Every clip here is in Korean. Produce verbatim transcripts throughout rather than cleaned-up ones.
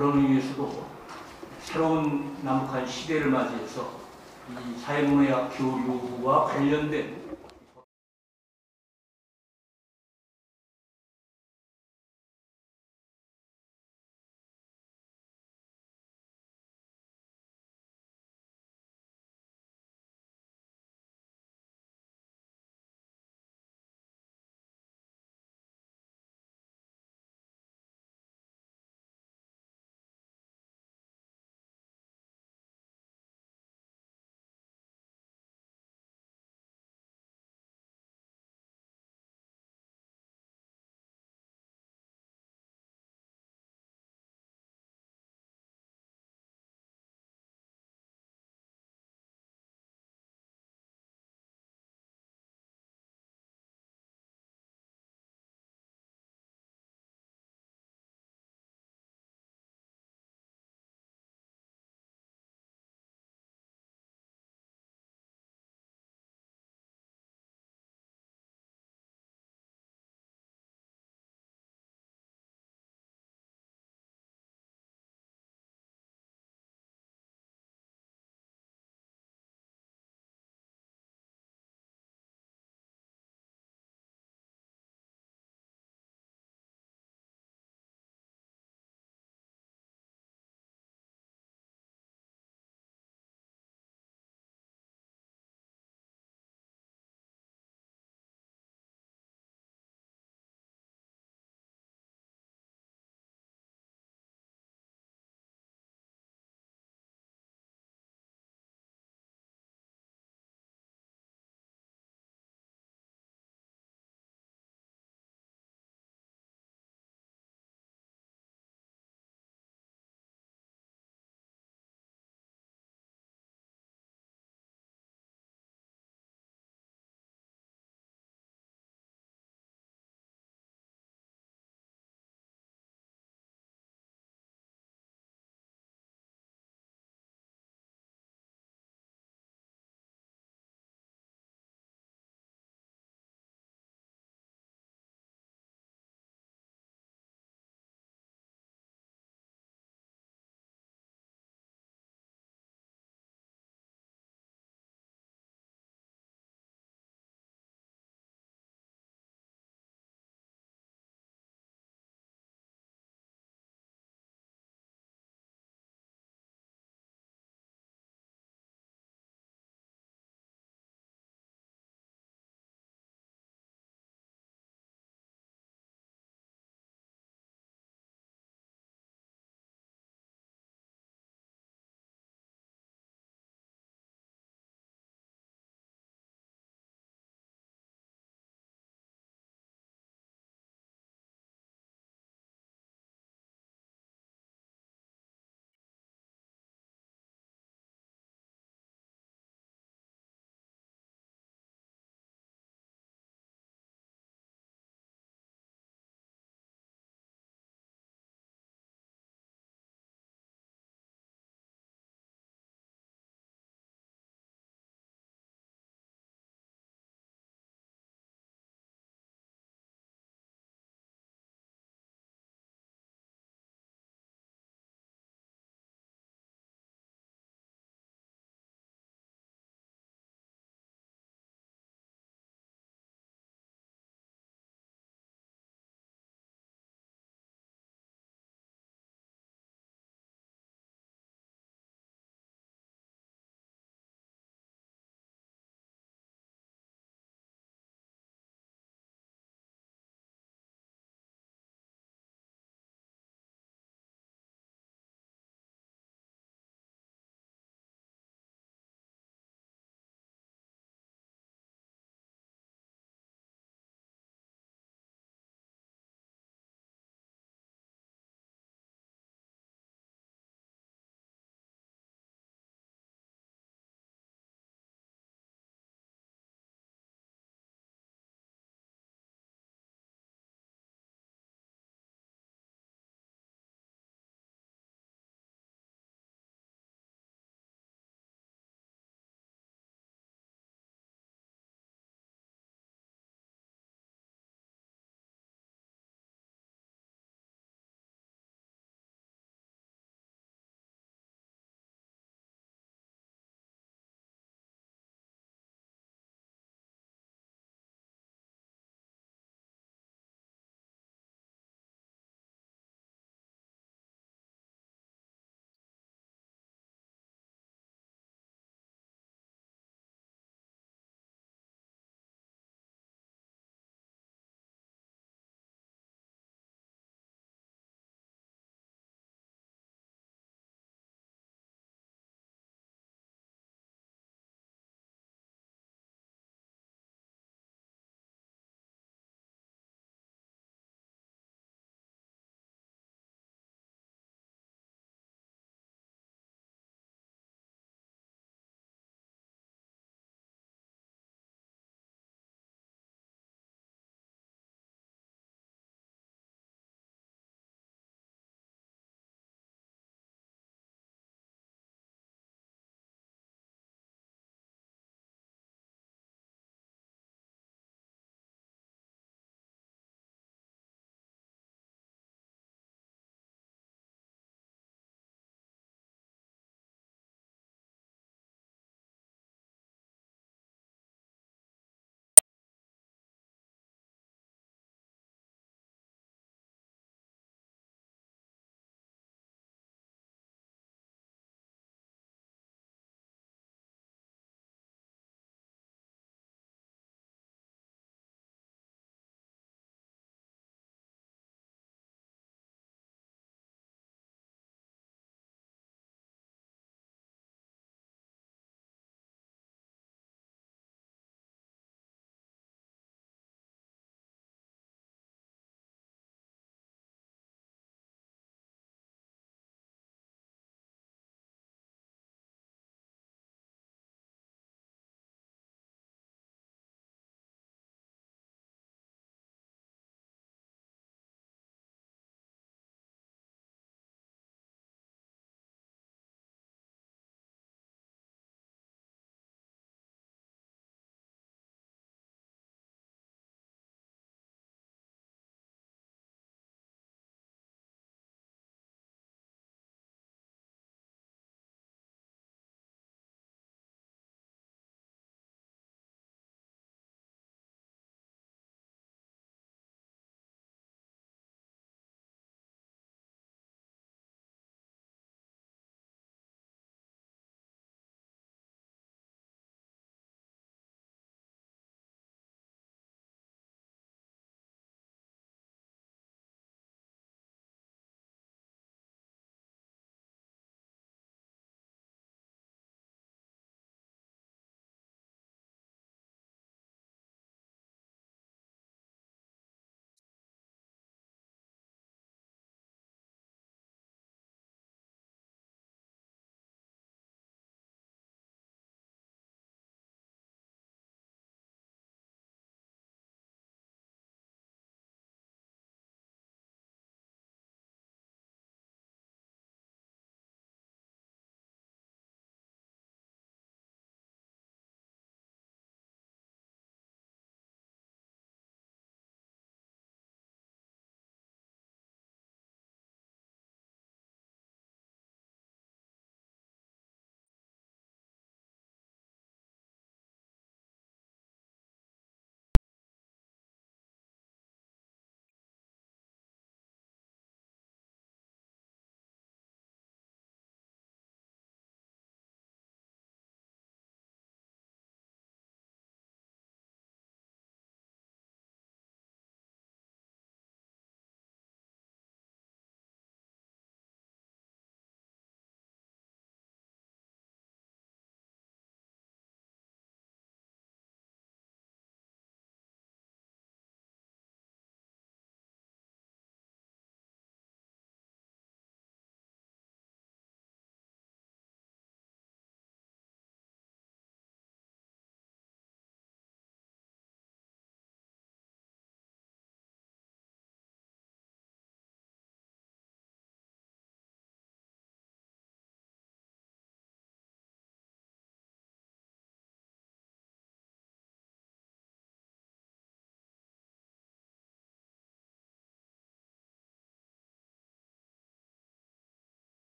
그런 의미에서도 새로운 남북한 시대를 맞이해서 이 사회문화학 교류와 관련된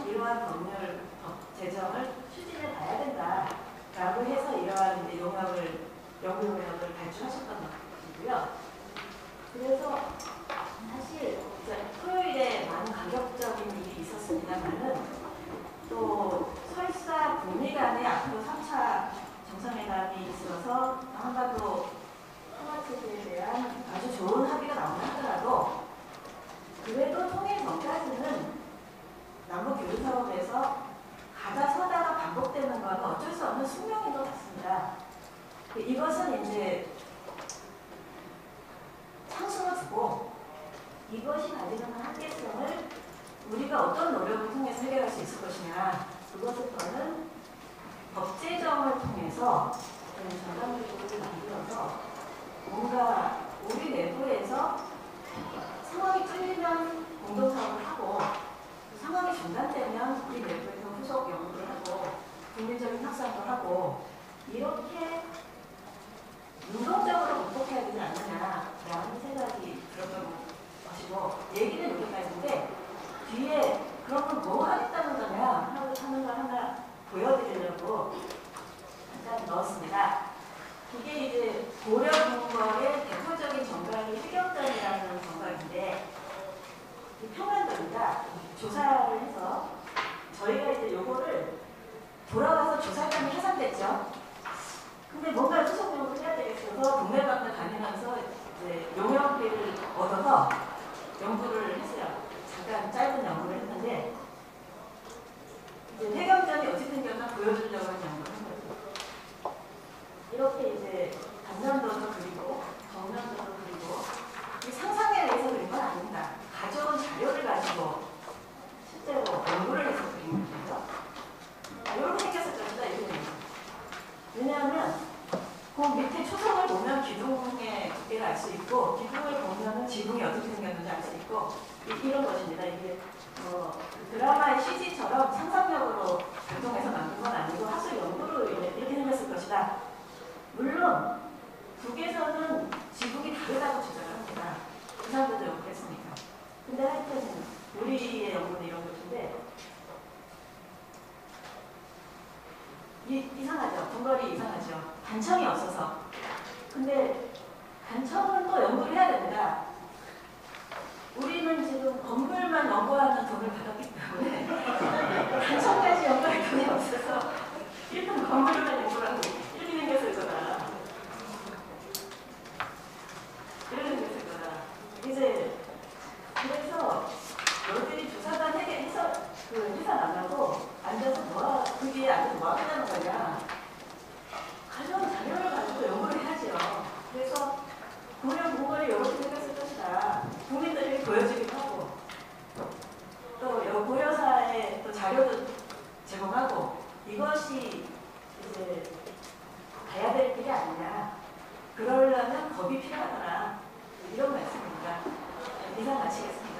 이러한 법률, 법 제정을 추진해 봐야 된다라고 해서 이러한 이제 용역을, 연구 용역을 발주하셨던 것이고요. 그래서 사실 이제 토요일에 많은 가격적인 일이 있었습니다만은 또 설사 북미 간에 앞으로 삼 차 정상회담이 있어서 한반도 평화체제에 대한 아주 좋은 합의가 나온다 하더라도 그래도 통일 전까지는 남북 교류 사업에서 가다 서다가 반복되는 건 어쩔 수 없는 숙명인 것 같습니다. 이것은 이제 상수로 두고 이것이 가지는 한계성을 우리가 어떤 노력을 통해서 해결할 수 있을 것이냐, 그것을 저는 법 제정을 통해서 전담기구를 만들어서 뭔가 우리 내부에서 상황이 뚫리면 공동사업을 하고 상황이 중단되면 우리 내부에서 후속 연구를 하고 국민적인 확산도 하고 이렇게 능동적으로 극복해야 되지 않느냐라는 생각이 들었던 것이고, 얘기는 여기까지인데 뒤에 그러면 뭐 하겠다는 거냐 하는 걸 하나 보여드리려고 잠깐 넣었습니다. 이게 이제 고려 궁궐의 대표적인 정각이 해경전이라는 정각인데 평안도입니다. 조사를 해서 저희가 이제 요거를 돌아와서 조사단이 해산됐죠. 근데 뭔가 수속 연구를 해야 되겠어서 동네방네 다니면서 이제 용역비를 얻어서 연구를 했어요. 잠깐 짧은 연구를 했는데 이제 해경전이 어떻게 생겼나 보여주려고 하는 연구를 한 거죠. 이렇게 이제 단면도도 그리고 정면도도 그리고 상상에 의해서 그린 건 아닙니다. 가져온 자료를 가지고 실제로 연구를 해서 그린 거죠. 이렇게 생겼을 겁니다. 이게 왜냐하면 그 밑에 초성을 보면 기둥의 두께를 알 수 있고 기둥을 보면 지붕이 어떻게 생겼는지 알 수 있고 이, 이런 것입니다. 이게 어, 드라마의 씨지처럼 상상력으로 발동해서 만든 건 아니고 학술 연구로 이렇게 생겼을 것이다. 물론 북에서는 지붕이 다르다고 주장을 합니다. 그 사람들도 연구했으니까. 근데 하여튼 우리의 연구는 이런 것인데 이, 이상하죠. 궁궐이 이상하죠. 단청이 없어서. 근데 단청은 또 연구를 해야 됩니다. 우리는 지금 건물만 연구하는 돈을 받았기 때문에 단청까지 연구할 돈이 없어서 일단 건물만 연구를 하고 이렇게 생겼을 거다. 이렇게 생겼을 거다. 이제 그래서 너희들이 조사단 해서 그 회사 나가고 앉아서 뭐 그 뒤에 앉아서 뭐 하자는 거냐. 가져온 자료를 가지고 연구를 해야죠. 그래서 고려 궁궐이 이렇게 생겼을 것이다. 국민들에게 보여주기도 하고 또 고려사의 또 자료도 제공하고 이것이 이제 가야 될 길이 아니냐. 그러려면 법이 필요하더라. 이런 말씀입니다. 이상 마치겠습니다.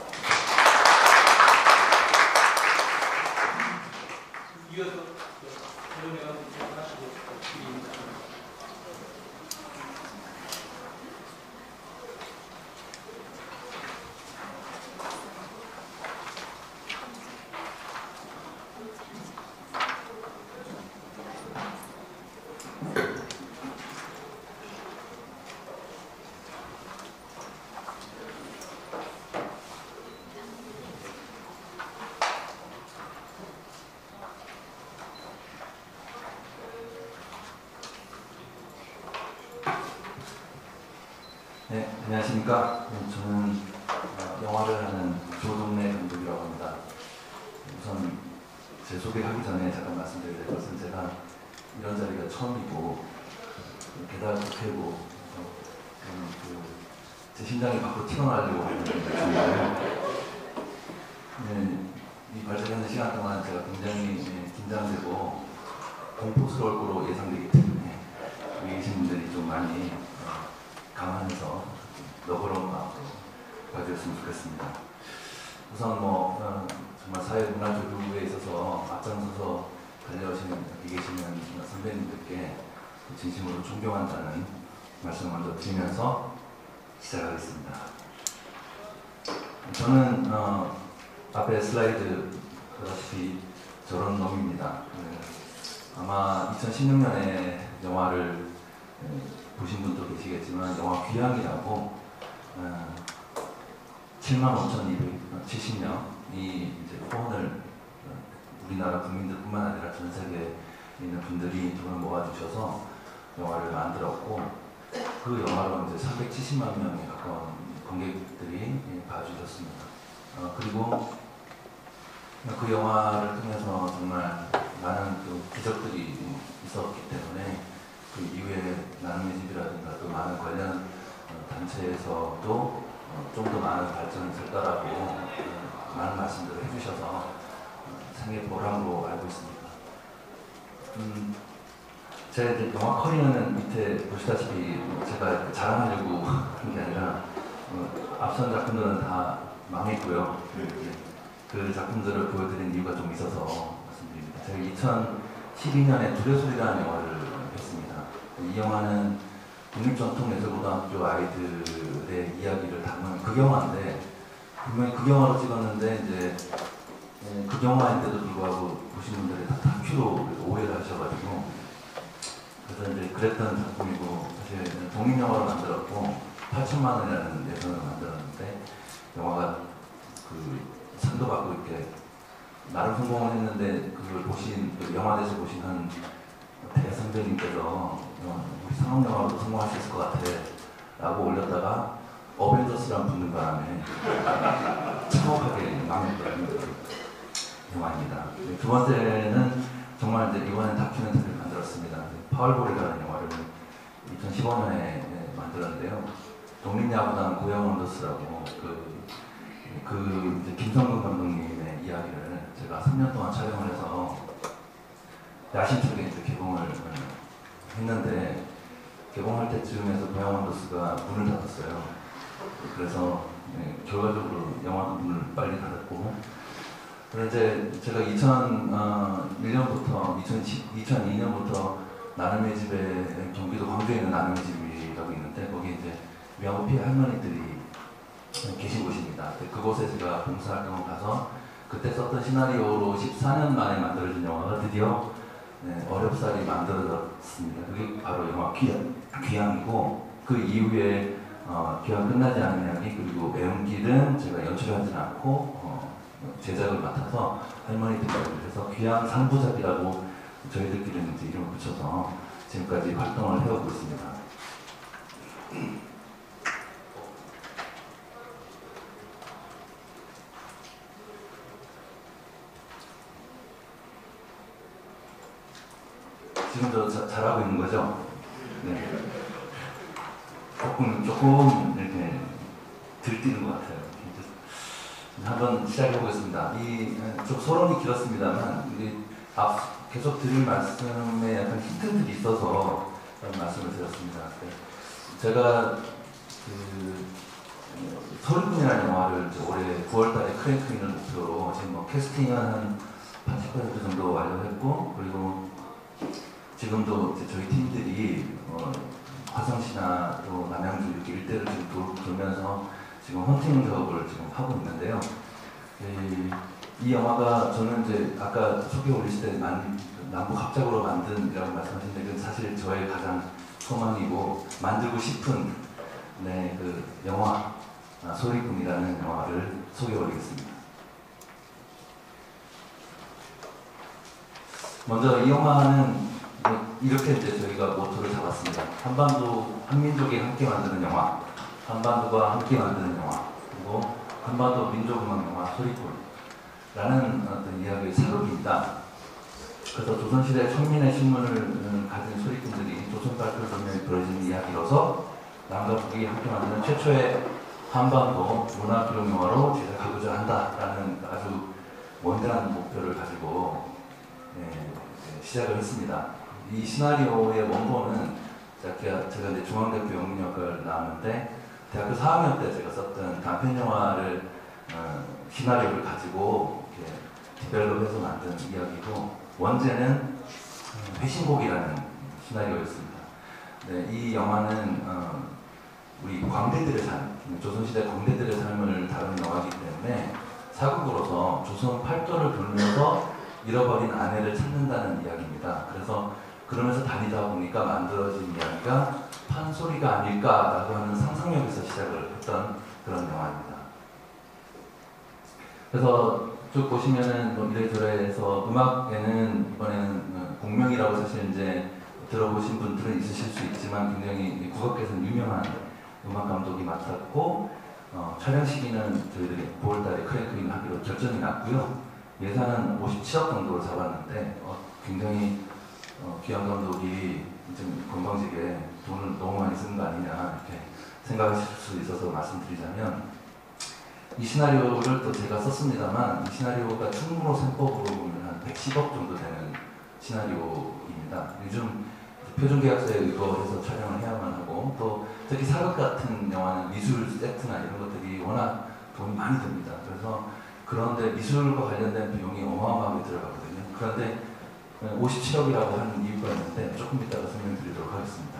이어서 그런 내용 하시고 드립니다. 네, 안녕하십니까. 저는 영화를 하는 조동래 감독이라고 합니다. 우선 제 소개하기 전에 잠깐 말씀드려야 될 것은 제가 이런 자리가 처음이고 게다가 국회고 제 심장이 밖으로 튀어나오려고 하는 중이에요. 네, 이 발제하는 시간 동안 제가 굉장히 긴장되고 공포스러울 거로 예상되기 때문에 여기 계신 분들이 좀 많이 감안해서 너그러운 마음으로 봐주셨으면 좋겠습니다. 우선 뭐 어, 정말 사회문화교류에 있어서 앞장서서 달려오시는 여기 계시는 선배님들께 진심으로 존경한다는 말씀을 먼저 드리면서 시작하겠습니다. 저는 어, 앞에 슬라이드 그다시피 저런 놈입니다. 네. 아마 이천십육 년에 영화를 네, 보신 분도 계시겠지만 영화 귀향이라고 어, 칠만 오천이백칠십 명이 이제 후원을 우리나라 국민들뿐만 아니라 전 세계에 있는 분들이 돈을 모아주셔서 영화를 만들었고 그 영화로 이제 삼백칠십만 명에 가까운 관객들이 봐주셨습니다. 어, 그리고 그 영화를 통해서 정말 많은 그 기적들이 있었기 때문에 그 이후에 나눔의 집이라든가 또 많은 관련 단체에서도 좀 더 많은 발전이 될 거라고 많은 말씀들을 해주셔서 상당히 보람으로 알고 있습니다. 음, 제 이제 영화 커리어는 밑에 보시다시피 제가 자랑하려고 한 게 아니라 어, 앞선 작품들은 다 망했고요. 그 작품들을 보여드린 이유가 좀 있어서 말씀드립니다. 제가 이천십이 년에 두려소리라는 영화를 했습니다. 이 영화는 국립전통예술고등학교 아이들의 이야기를 담은 극영화인데 분명히 극영화로 찍었는데 이제 극영화인데도 불구하고 보신 분들이 다 다큐로 오해를 하셔가지고 그래서 이제 그랬던 작품이고 사실 독립영화로 만들었고 팔천만 원이라는 예산으로 만들었는데 영화가 그 상도 받고 이렇게 나름 성공을 했는데 그걸 보신 그 영화대에서 보신 한 대선배님께서 우리 상업영화로도 성공할 수 있을 것 같아 라고 올렸다가 어벤져스랑 붙는 바람에 차곡하게 망했던 영화입니다. 두 번째는 정말 이제 이번에 다큐멘터리를 만들었습니다. 파월볼이라는 영화를 이천십오 년에 만들었는데요. 독립야구단 고영원더스라고 그, 그 이제 김성근 감독님의 이야기를 제가 삼 년 동안 촬영을 해서 야심차게 이제 개봉을 했는데 개봉할 때쯤에서 고영원더스가 문을 닫았어요. 그래서 네, 결과적으로 영화도 문을 빨리 닫았고 그런데 제가 이천일 년부터 이천이 년부터 나눔의 집에 경기도 광주에 있는 나눔의 집이라고 있는데 거기 이제 미얀마 피해 할머니들이 계신 곳입니다. 그곳에 제가 봉사활동을 가서 그때 썼던 시나리오로 십사 년 만에 만들어진 영화가 드디어 네, 어렵사리 만들어졌습니다. 그게 바로 영화 귀향, 귀향이고 그 이후에 어, 귀향 끝나지 않은 이야기 그리고 애운길은 제가 연출하지는 않고 어, 제작을 맡아서 할머니들까지 해서 귀향 삼 부작이라고 저희들끼리는 이제 이름을 붙여서 지금까지 활동을 해오고 있습니다. 지금 저 자, 잘하고 있는 거죠? 네. 조금, 조금 이렇게 들뛰는 것 같아요. 한번 시작해 보겠습니다. 이, 좀 소론이 길었습니다만, 이게 앞, 계속 드릴 말씀에 약간 힌트들이 있어서 그런 말씀을 드렸습니다. 제가 그, 소리꾼이라는 영화를 올해 구월 달에 크랭크인을 목표로 지금 뭐 캐스팅은 한 팔십 퍼센트 정도 완료했고, 그리고 지금도 이제 저희 팀들이 어, 화성시나 또 남양주 이렇게 일대를 지금 돌, 돌면서 지금 헌팅 작업을 지금 하고 있는데요. 이, 이 영화가 저는 이제 아까 소개 올리실 때 만, 남북 합작으로 만든이라고 말씀하셨는데 그건 사실 저의 가장 소망이고 만들고 싶은 네, 그 영화 아, 소리꾼이라는 영화를 소개해 드리겠습니다. 먼저 이 영화는 이렇게 이제 저희가 모토를 잡았습니다. 한반도 한민족이 함께 만드는 영화, 한반도가 함께 만드는 영화, 그리고 한반도 민족음악 영화 소리꾼이라는 어떤 이야기의 사록입니다. 그래서 조선시대 천민의 신문을 가진 소리꾼들이 조선발표를 돌며 벌어진 이야기로서 남과 북이 함께 만드는 최초의 한반도 문화기록 영화로 제작하고자 한다라는 아주 원대한 목표를 가지고 네, 시작을 했습니다. 이 시나리오의 원본은 제가, 제가 이제 중앙대표 영문역을 나왔는데 대학교 사 학년 때 제가 썼던 단편 영화를 어, 시나리오를 가지고 이렇게 디벨롭해서 만든 이야기고 원제는 회신곡이라는 시나리오였습니다. 네, 이 영화는 어, 우리 광대들의 삶, 조선시대 광대들의 삶을 다루는 영화이기 때문에 사국으로서 조선 팔도를 돌면서 잃어버린 아내를 찾는다는 이야기입니다. 그래서 그러면서 다니다 보니까 만들어진 이야기가 판소리가 아닐까라고 하는 상상력에서 시작을 했던 그런 영화입니다. 그래서 쭉 보시면은 뭐 이래저래 해서 음악에는 이번에는 공명이라고 사실 이제 들어보신 분들은 있으실 수 있지만 굉장히 국악계에서는 유명한 음악 감독이 맡았고 어, 촬영 시기는 저희들이 구월달에 크랭크인 하기로 결정이 났고요. 예산은 오십칠억 정도로 잡았는데 어, 굉장히 어, 귀한 감독이 좀 건방지게 돈을 너무 많이 쓰는 거 아니냐 이렇게 생각하실 수 있어서 말씀드리자면 이 시나리오를 또 제가 썼습니다만 이 시나리오가 충무로 셈법으로 보면 한 백십억 정도 되는 시나리오입니다. 요즘 표준계약서에 의거해서 촬영을 해야만 하고 또 특히 사극 같은 영화는 미술 세트나 이런 것들이 워낙 돈이 많이 듭니다. 그래서 그런데 미술과 관련된 비용이 어마어마하게 들어가거든요. 그런데 오십칠억이라고 하는 이유가 있는데 조금 이따가 설명드리도록 하겠습니다.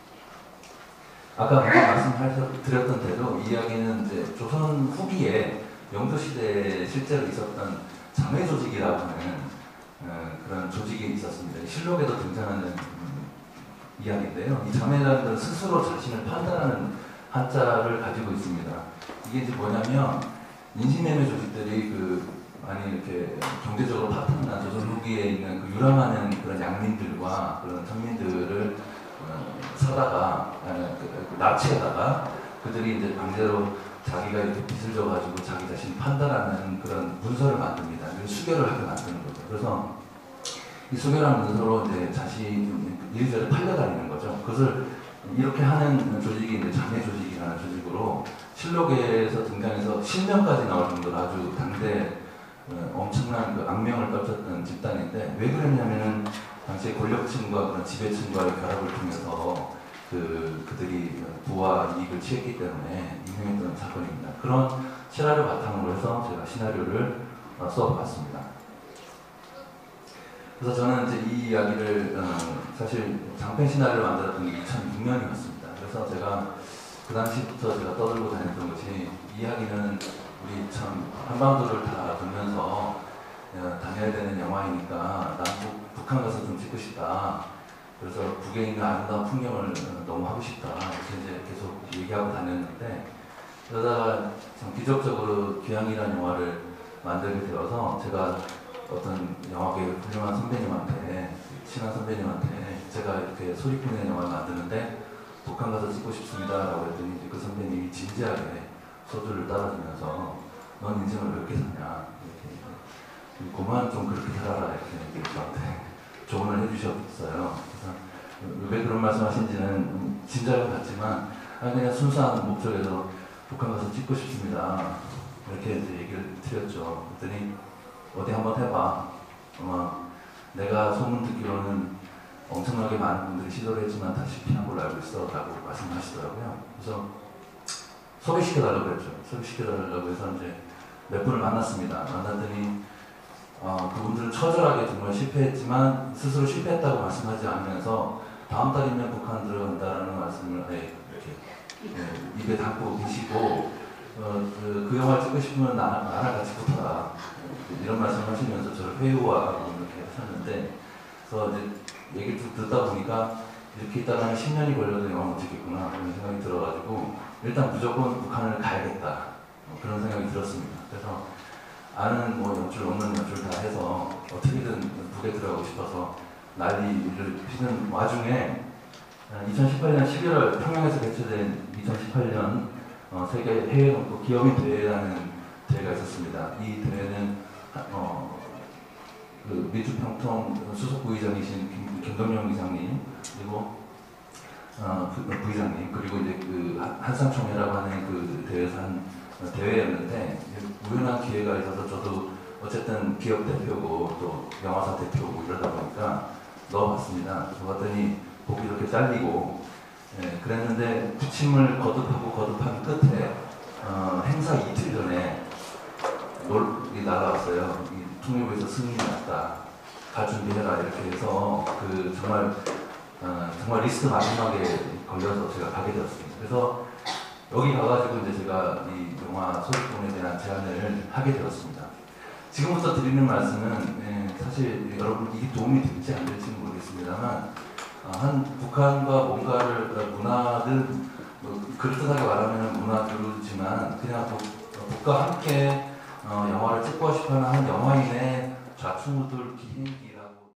아까 말씀드렸던 대로 이 이야기는 이제 조선 후기에 영조시대에 실제로 있었던 자매 조직이라고 하는 어, 그런 조직이 있었습니다. 실록에도 등장하는 음, 이야기인데요. 이 자매라는 건 스스로 자신을 판단하는 한자를 가지고 있습니다. 이게 이제 뭐냐면 인신매매 조직들이 그 많이 이렇게 경제적으로 파탄난 조선 후기에 있는 그 유랑하는 그런 양민들과 그런 선민들을 어, 사다가 어, 그, 그 납치하다가 그들이 이제 강제로 자기가 이렇게 빚을 져가지고 자기 자신 판단하는 그런 문서를 만듭니다. 수결을 하게 만드는 거죠. 그래서 이 수결한 문서로 이제 자신이 이리저리 팔려다니는 거죠. 그것을 이렇게 하는 조직이 이제 자매 조직이라는 조직으로 실록에서 등장해서 실명까지 나올 정도로 아주 당대 어, 엄청난 그 악명을 떨쳤던 집단인데 왜 그랬냐면은 당시 권력층과 그런 지배층과의 결합을 통해서 그 그들이 부와 이익을 취했기 때문에 유명했던 사건입니다. 그런 실화를 바탕으로 해서 제가 시나리오를 어, 써봤습니다. 그래서 저는 이제 이 이야기를 어, 사실 장편 시나리오를 만들었던 게 이천육 년이었습니다. 그래서 제가 그 당시부터 제가 떠들고 다녔던 것이 이 이야기는 우리 참 한반도를 다 돌면서 어, 다녀야 되는 영화이니까 남북 북한 가서 좀 찍고 싶다. 그래서 북에 있는 아름다운 풍경을 너무 하고 싶다. 이렇게 이제 계속 얘기하고 다녔는데 그러다가 참 기적적으로 귀향이라는 영화를 만들게 되어서 제가 어떤 영화계 훌륭한 선배님한테 친한 선배님한테 제가 이렇게 소리꾼의 영화를 만드는데 북한 가서 찍고 싶습니다 라고 했더니 그 선배님이 진지하게 소주를 따라주면서 넌 인생을 왜 이렇게 사냐 이렇게 그만 좀 그렇게 살아라 이렇게 저한테 조언을 해주셨어요. 그래서 왜 그런 말씀 하신지는 진작은 같지만 아니 그냥 순수한 목적에서 북한 가서 찍고 싶습니다 이렇게 이제 얘기를 드렸죠. 그랬더니 어디 한번 해봐. 아마 내가 소문 듣기로는 엄청나게 많은 분들이 시도를 했지만 다 실패한 걸로 알고 있어 라고 말씀하시더라고요. 그래서 소개시켜달라고 했죠. 소개시켜달라고 해서 이제 몇 분을 만났습니다. 만났더니 어, 그분들은 처절하게 정말 실패했지만 스스로 실패했다고 말씀하지 않으면서 다음 달이면 북한 들어간다라는 말씀을 네, 이렇게 네, 입에 담고 계시고 어, 그, 그 영화를 찍고 싶으면 나, 나랑 같이 붙어라 이런 말씀을 하시면서 저를 회유하고 이렇게 하셨는데 그래서 이제 얘기를 쭉 듣다 보니까 이렇게 있다가 십 년이 걸려도 영화 못 찍겠구나 그런 생각이 들어가지고 일단 무조건 북한을 가야겠다 어, 그런 생각이 들었습니다. 그래서 아는 뭐 연출 없는 연출 다 해서 어떻게든 북에 들어가고 싶어서 난리를 피는 와중에 이천십팔 년 십일월 평양에서 개최된 이천십팔 년 어, 세계 해외 농구 기업인 대회라는 대회가 있었습니다. 이 대회는 어, 그 민주평통 수석 부의장이신 김, 김동영 이사님 그리고 어, 부, 부의장님 그리고 이제 그 한상총회라고 하는 그 대회에서 한 대회였는데 우연한 기회가 있어서 저도 어쨌든 기업 대표고 또 영화사 대표고 이러다 보니까 넣어봤습니다. 넣어봤더니 보기 이렇게 잘리고 예, 그랬는데 부침을 거듭하고 거듭한 끝에 어, 행사 이틀 전에 놀이 날라왔어요. 이 통일부에서 승인이 났다. 가 준비해라 이렇게 해서 그 정말 어, 정말 리스트 마지막에 걸려서 제가 가게 되었습니다. 그래서 여기 가가지고 이제 제가 이 영화 소유권에 대한 제안을 하게 되었습니다. 지금부터 드리는 말씀은 예, 사실 여러분 이게 도움이 될지 안 될지는 모르겠습니다만 어, 한 북한과 뭔가를 문화든 뭐 그럴듯하게 말하면 문화교류지만 그냥 북, 북과 함께 어, 영화를 찍고 싶어하는 한 영화인의 좌충우돌 기행